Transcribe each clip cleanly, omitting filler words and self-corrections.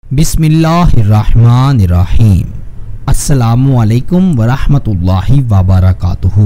बिस्मिल्लाहिर्रहमानिर्रहीम। अस्सलामुअलैकुम वरहमतुल्लाहि वबरकातुहू।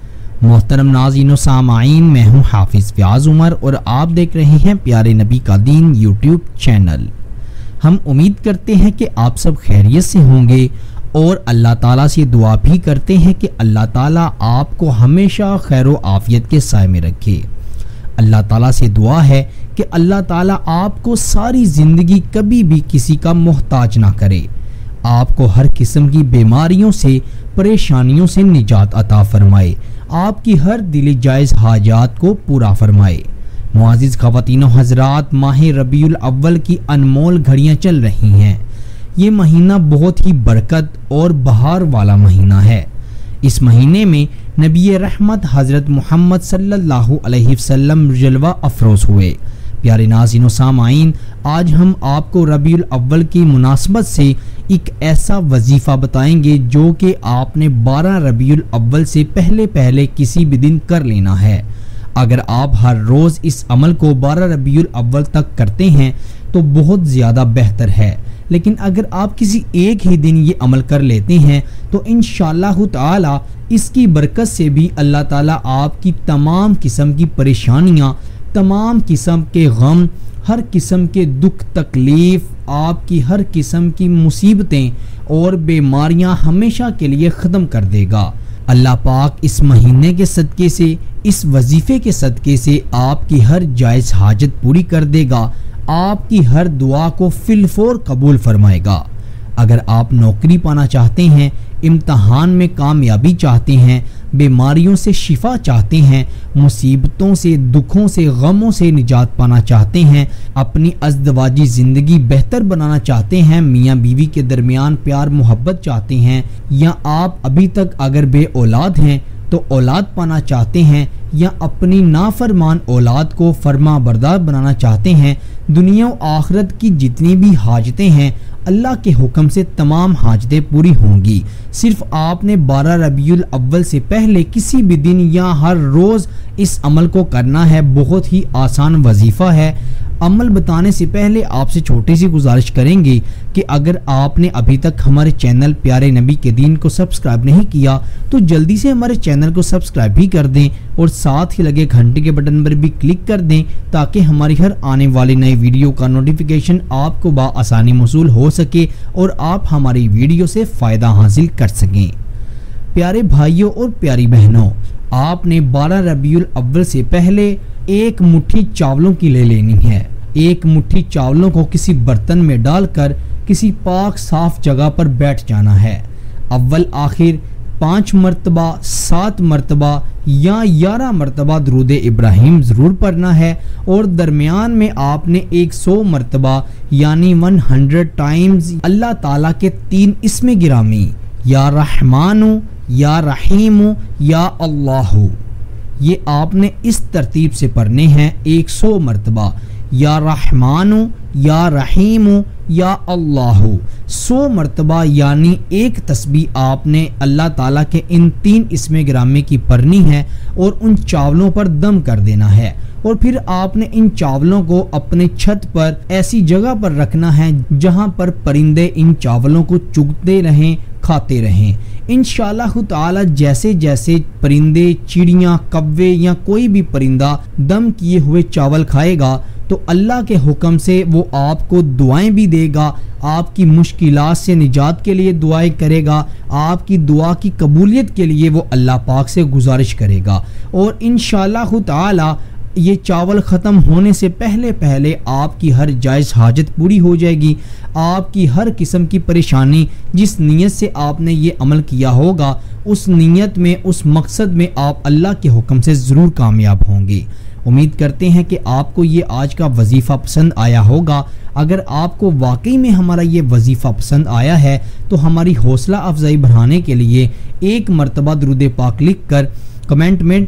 मोहतरम नाज़रीन व सामाईन, मैं हूँ हाफिज़ व्याज़ उमर और आप देख रहे हैं प्यारे नबी का दीन यूट्यूब चैनल। हम उम्मीद करते हैं कि आप सब खैरियत से होंगे और अल्लाह ताला से दुआ भी करते हैं कि अल्लाह ताला आपको हमेशा खैर व आफियत के साए में रखे। अल्लाह ताला से दुआ है कि अल्लाह ताला आपको सारी ज़िंदगी कभी भी किसी का मोहताज ना करे, आपको हर किस्म की बीमारियों से परेशानियों से निजात अता फरमाए, आपकी हर दिली जायज़ हाजात को पूरा फरमाए। मुआज़िज़ ख़वातीनो हज़रात, माह रबीउल अव्वल की अनमोल घड़ियाँ चल रही हैं। ये महीना बहुत ही बरकत और बहार वाला महीना है। इस महीने में नबी रहमत हज़रत मोहम्मद सल्लल्लाहु अलैहि वसल्लम जलवा अफरोज़ हुए। प्यारे नाज़रीन व सामाईन, आज हम आपको रबीउल अव्वल की मुनासबत से एक ऐसा वजीफ़ा बताएंगे जो कि आपने 12 रबीउल अव्वल से पहले किसी भी दिन कर लेना है। अगर आप हर रोज़ इस अमल को 12 रबीउल अव्वल तक करते हैं तो बहुत ज़्यादा बेहतर है, लेकिन अगर आप किसी एक ही दिन ये अमल कर लेते हैं तो इंशाअल्लाह ताला इसकी बरकत से भी अल्लाह ताला आपकी तमाम किस्म की परेशानियाँ, तमाम किस्म के गम, हर किस्म के दुख तकलीफ़, आपकी हर किस्म की मुसीबतें और बीमारियाँ हमेशा के लिए ख़त्म कर देगा। अल्लाह पाक इस महीने के सदक़े से, इस वजीफ़े के सदक़े से आपकी हर जायज़ हाजत पूरी कर देगा, आपकी हर दुआ को फिलफोर कबूल फरमाएगा। अगर आप नौकरी पाना चाहते हैं, इम्तहान में कामयाबी चाहते हैं, बीमारियों से शिफा चाहते हैं, मुसीबतों से, दुखों से, गमों से निजात पाना चाहते हैं, अपनी अज़दवाजी ज़िंदगी बेहतर बनाना चाहते हैं, मियाँ बीवी के दरमियान प्यार मोहब्बत चाहते हैं, या आप अभी तक अगर बे औलाद हैं तो औलाद पाना चाहते हैं, या अपनी नाफरमान औलाद को फरमा बरदार बनाना चाहते हैं, दुनिया और आखिरत की जितनी भी हाजतें हैं अल्लाह के हुक्म से तमाम हाजतें पूरी होंगी। सिर्फ आपने 12 रबीउल अव्वल से पहले किसी भी दिन या हर रोज़ इस अमल को करना है। बहुत ही आसान वजीफ़ा है। अमल बताने से पहले आपसे छोटी सी गुजारिश करेंगे कि अगर आपने अभी तक हमारे चैनल प्यारे नबी के दीन को सब्सक्राइब नहीं किया तो जल्दी से हमारे चैनल को सब्सक्राइब भी कर दें और साथ ही लगे घंटे के बटन पर भी क्लिक कर दें ताकि हमारी हर आने वाली नई वीडियो का नोटिफिकेशन आपको बआसानी मौसूल हो सके और आप हमारी वीडियो से फ़ायदा हासिल कर सकें। प्यारे भाइयों और प्यारी बहनों, आपने 12 रबीउल अव्वल से पहले एक मुट्ठी चावलों की ले लेनी है। एक मुट्ठी चावलों को किसी बर्तन में डालकर किसी पाक साफ जगह पर बैठ जाना है। अव्वल आखिर 5 मरतबा, 7 मरतबा या 11 मरतबा दरूद इब्राहिम ज़रूर पढ़ना है और दरमियान में आपने 100 मरतबा यानी 100 टाइम्स अल्लाह ताला के 3 इस्मे गिरामी या रहमानु, या रहीमु, या अल्लाहु, ये आपने इस तरतीब से पढ़ने हैं। 100 मरतबा या रहमानु, या रहीमु, या अल्लाहु। 100 मरतबा यानी एक तस्बीह आपने अल्लाह ताला के इन 3 इस्मे गिरामी की पढ़नी है और उन चावलों पर दम कर देना है। और फिर आपने इन चावलों को अपने छत पर ऐसी जगह पर रखना है जहां पर परिंदे इन चावलों को चुगते रहें, खाते रहें। इंशाअल्लाह ताला जैसे जैसे परिंदे, चिड़ियाँ, कव्वे या कोई भी परिंदा दम किए हुए चावल खाएगा तो अल्लाह के हुक्म से वो आपको दुआएं भी देगा, आपकी मुश्किलात से निजात के लिए दुआएं करेगा, आपकी दुआ की कबूलियत के लिए वो अल्लाह पाक से गुजारिश करेगा। और इंशाअल्लाह ताला ये चावल ख़त्म होने से पहले आपकी हर जायज़ हाजत पूरी हो जाएगी। आपकी हर किस्म की परेशानी, जिस नीयत से आपने ये अमल किया होगा, उस नीयत में, उस मकसद में आप अल्लाह के हुक्म से ज़रूर कामयाब होंगे। उम्मीद करते हैं कि आपको ये आज का वजीफ़ा पसंद आया होगा। अगर आपको वाकई में हमारा ये वजीफ़ा पसंद आया है तो हमारी हौसला अफजाई बढ़ाने के लिए 1 मरतबा दरूद पाक लिख कर कमेंट में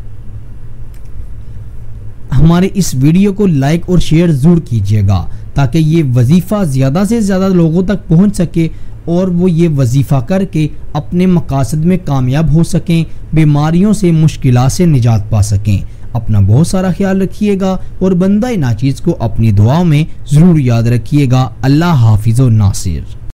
हमारे इस वीडियो को लाइक और शेयर ज़रूर कीजिएगा ताकि ये वजीफ़ा ज़्यादा से ज़्यादा लोगों तक पहुंच सके और वो ये वजीफ़ा करके अपने मकासद में कामयाब हो सकें, बीमारियों से, मुश्किलात से निजात पा सकें। اپنا بہت سارا خیال رکھیے گا اور بندہ ناچیز کو اپنی دعاؤں میں ضرور یاد رکھیے گا۔ اللہ حافظ و ناصر۔